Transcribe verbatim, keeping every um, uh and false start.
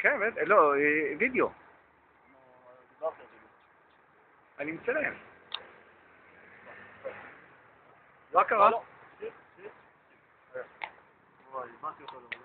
כן, לא, וידאו. דיברתי על זה. אני מצלם. מה קרה? לא, לא. וואי, באתי אותו.